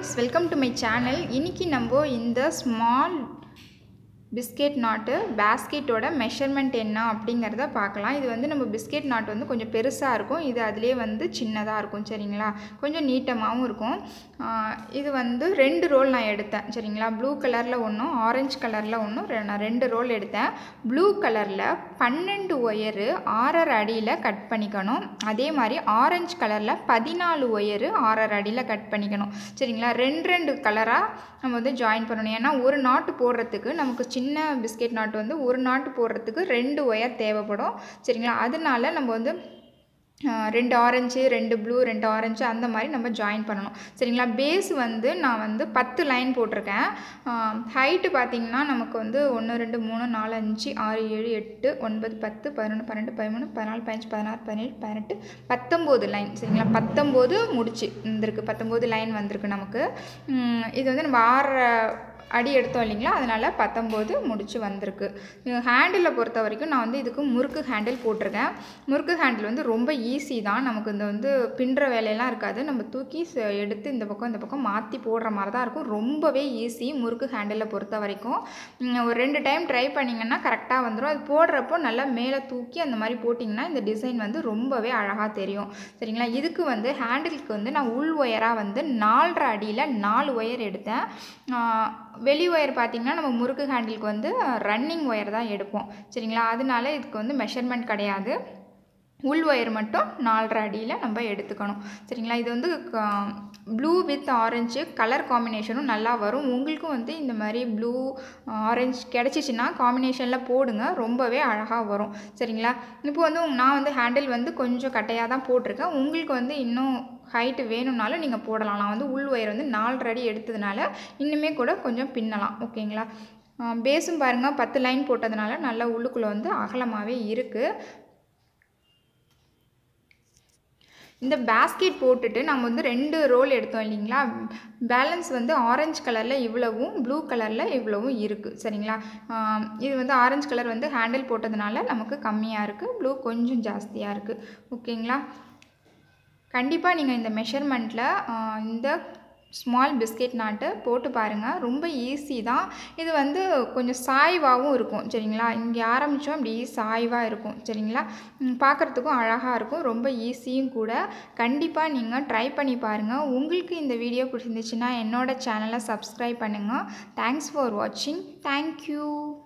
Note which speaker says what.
Speaker 1: friends, welcome to my channel. இன்னைக்கு நம்ம இந்த ஸ்மால் பிஸ்கெட் நாட்டு பேஸ்கெட்டோட மெஷர்மெண்ட் என்ன அப்படிங்கறத பார்க்கலாம். இது வந்து நம்ம பிஸ்கெட் நாட் வந்து கொஞ்சம் பெருசா இருக்கும். இது அதிலே வந்து சின்னதா இருக்கும் சரிங்களா? கொஞ்சம் நீட்டமாவும் இருக்கும். இது வந்து ரெண்டு ரோல் நான் எடுத்தேன் சரிங்களா? ப்ளூ கலர்ல ஒண்ணும் ஆரஞ்சு கலர்ல ஒண்ணும் நான் ரெண்டு ரோல் எடுத்தேன். ப்ளூ கலர்ல 12 ஒயர் 6.5 அடியில கட் பண்ணிக்கணும். அதே மாதிரி ஆரஞ்சு கலர்ல 14 ஒயர் 6.5 அடியில கட் பண்ணிக்கணும். சரிங்களா? ரெண்டு கலரா நம்ம வந்து ஜாயின் பண்ணணும். ஏன்னா ஒரு நாட் போடுறதுக்கு நமக்கு சின்ன பிஸ்கெட் நாட் வந்து ஒரு நாட் போடுறதுக்கு 2 ஒயர் தேவைப்படும் சரிங்களா? அதனால நம்ம வந்து 2 ஆரஞ்சு 2 ப்ளூ 2 ஆரஞ்சு அந்த மாதிரி நம்ம ஜாயின் பண்ணணும் சரிங்களா? பேஸ் வந்து நான் வந்து 10 லைன் போட்டிருக்கேன். ஹைட்டு பார்த்தீங்கன்னா நமக்கு வந்து 1 2 3 4 5 6 7 8 9 10 11 12 13 14 15 16 17 18 19 லைன் சரிங்களா? 19 முடிச்சு வந்திருக்கு. 19 லைன் வந்திருக்கு நமக்கு. இது வந்து நம்ம 6 அடி எடுத்தோம் இல்லைங்களா? அதனால் 19 முடிச்சு வந்திருக்கு. ஹேண்டில் பொறுத்த வரைக்கும் நான் வந்து இதுக்கு முறுக்கு ஹேண்டில் போட்டிருக்கேன். முறுக்கு ஹேண்டில் வந்து ரொம்ப ஈஸி தான். நமக்கு இந்த வந்து பின்னுற வேலையெல்லாம் இருக்காது. நம்ம தூக்கி எடுத்து இந்த பக்கம் மாற்றி போடுற மாதிரி தான் இருக்கும். ரொம்பவே ஈஸி முறுக்கு ஹேண்டிலை பொறுத்த வரைக்கும். ஒரு 2 டைம் ட்ரை பண்ணிங்கன்னா கரெக்டாக வந்துடும். அது போடுறப்போ நல்லா மேலே தூக்கி அந்த மாதிரி போட்டிங்கன்னா இந்த டிசைன் வந்து ரொம்பவே அழகாக தெரியும் சரிங்களா? இதுக்கு வந்து ஹேண்டிலுக்கு வந்து நான் உள் ஒயராக வந்து 4.5 அடியில் 4 ஒயர் எடுத்தேன். வெளி ஒயர் பார்த்திங்கன்னா நம்ம முறுக்கு ஹேண்டிலுக்கு வந்து ரன்னிங் ஒயர் தான் எடுப்போம் சரிங்களா? அதனால இதுக்கு வந்து மெஷர்மெண்ட் கிடையாது. உள் ஒயர் மட்டும் 4.5 அடியில் நம்ம எடுத்துக்கணும் சரிங்களா? இது வந்து ப்ளூ வித் ஆரஞ்சு கலர் காம்பினேஷனும் நல்லா வரும். உங்களுக்கும் வந்து இந்த மாதிரி ப்ளூ ஆரஞ்சு கிடச்சிச்சின்னா காம்பினேஷனில் போடுங்க. ரொம்பவே அழகாக வரும் சரிங்களா? இப்போ வந்து நான் வந்து ஹேண்டில் வந்து கொஞ்சம் கட்டையாக தான் போட்டிருக்கேன். உங்களுக்கு வந்து இன்னும் ஹைட்டு வேணும்னாலும் நீங்கள் போடலாம். நான் வந்து உள் ஒயர் வந்து 4.5 அடி எடுத்ததுனால இன்னுமே கூட கொஞ்சம் பின்னலாம் ஓகேங்களா? பேஸும் பாருங்கள் 10 லைன் போட்டதுனால நல்லா உள்ளுக்குள்ளே வந்து அகலமாகவே இருக்குது. இந்த பேஸ்கெட் போட்டுட்டு நம்ம வந்து 2 ரோல் எடுத்தோம் இல்லைங்களா? பேலன்ஸ் வந்து ஆரஞ்சு கலரில் இவ்வளவும் ப்ளூ கலரில் இவ்வளவும் இருக்குது சரிங்களா? இது வந்து ஆரஞ்சு கலர் வந்து ஹேண்டில் போட்டதுனால நமக்கு கம்மியாக இருக்குது. ப்ளூ கொஞ்சம் ஜாஸ்தியாக இருக்குது ஓகேங்களா? கண்டிப்பாக நீங்கள் இந்த மெஷர்மெண்ட்டில் இந்த ஸ்மால் பிஸ்கெட் நாட்டு போட்டு பாருங்கள். ரொம்ப ஈஸி தான். இது வந்து கொஞ்சம் சாய்வாகவும் இருக்கும் சரிங்களா? இங்கே ஆரம்பித்தோம் இப்படி சாய்வாக இருக்கும் சரிங்களா? பார்க்குறதுக்கும் அழகாக இருக்கும். ரொம்ப ஈஸியும் கூட. கண்டிப்பாக நீங்கள் ட்ரை பண்ணி பாருங்கள். உங்களுக்கு இந்த வீடியோ பிடிச்சிருந்துச்சுன்னா என்னோடய சேனலை சப்ஸ்கிரைப் பண்ணுங்கள். தேங்க்ஸ் ஃபார் வாட்சிங். தேங்க்யூ.